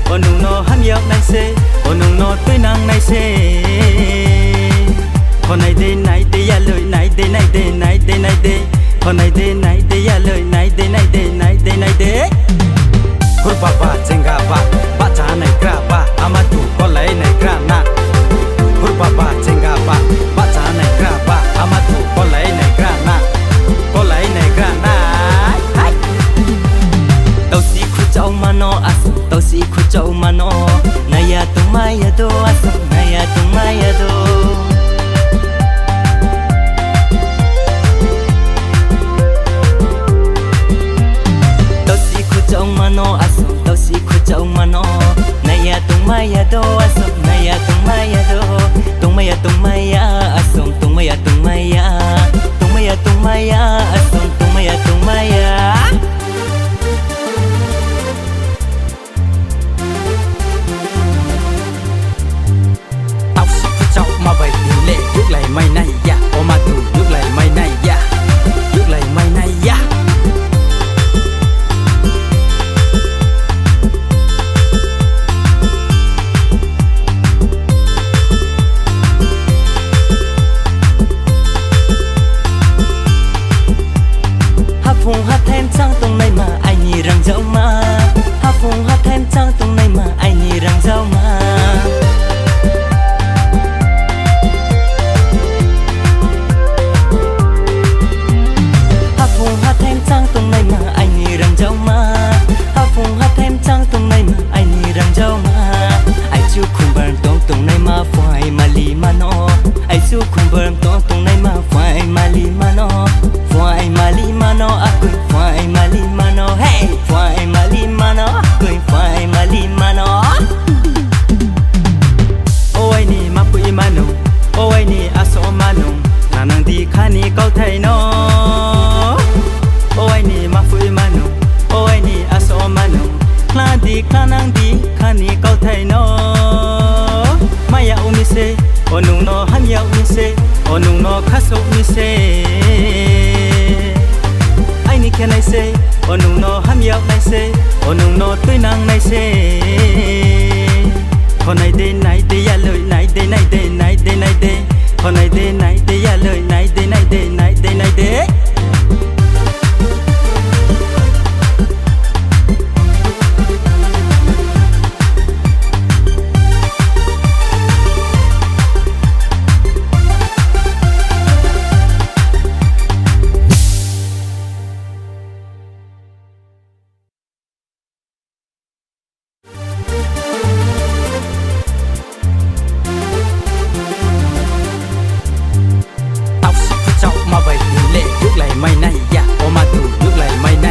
nung nó ham yêu này xe nung nó tôi năng này xe con này đây ya lời này đây con này đây ya lời này đây kur baba jenga ba cha này gra ba amatu có lấy này gra na kur baba jenga ba cha này gra ba amatu có lấy này gra na tao si khu châu mà nó tao si khu châu mà nó này ya tung mai ya do này ya tung mai ya do tao si khu châu mà nó tao si khu châu mà nó này ya tung mai ya do này ya tung mai ya do tung mai ya tung mai ya tung mai ya tung mai ya tung mai ya tung mai ya tung mai ya tung mai ya mà vậy thì lệ trước lại mày này ya ô mà tụ trước lại mày này ya trước lại mày này ya hát phùng hát thêm trăng tông này mà ai nhì rằng dẫu mà hát phùng hát thêm trăng tông này mà ai nhì rằng dẫu mà trăng tung này mà anh nhì rằng dâu mà hát phùng hát thêm trăng tung này mà anh nhì rằng dâu mà ai chú khung bờm tung này mà phải mà lì mà nó ai chú khung bờm tung này mà phải mà lì mà nó phải mà lì mà nó à cười phải mà lì mà nó hey phải mà lì mà nó cười phải mà lì mà nó ô ai nì mà bụi mà nung ô ai nì à số mà nung là nàng đi khani câu thầy nó ôi ni ma phui manu ôi ni aso manu kla di kanang di khani câu thầy nó maya umi se onung no ham ya umi se onung no khaso umi se ai ni khen ai se onung no ham ya nai se onung no tôi nang nai se con này đây ya lời này đây con này đây ya lời này đây mà vậy thì lệ trước lại mày này ya ô mà tụ trước lại mày này